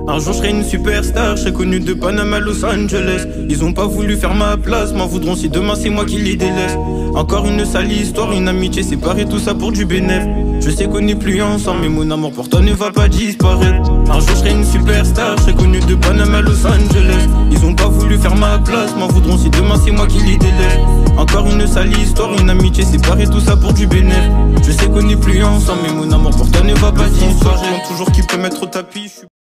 Un jour je serai une superstar, je serai connu de Panama à Los Angeles. Ils ont pas voulu faire ma place, m'en voudront si demain c'est moi qui les délaisse. Encore une sale histoire, une amitié séparée, tout ça pour du bénéf. Je sais qu'on n'est plus ensemble, mais mon amour pour toi ne va pas disparaître. Un jour je serai une superstar, je serai connu de Panama à Los Angeles. Ils ont pas voulu faire ma place, m'en voudront si demain c'est moi qui les délaisse. Encore une sale histoire, une amitié séparée, tout ça pour du bénéf. Je sais qu'on n'est plus ensemble, mais mon amour pour toi ne va pas disparaître. Toujours qui peut mettre au tapis.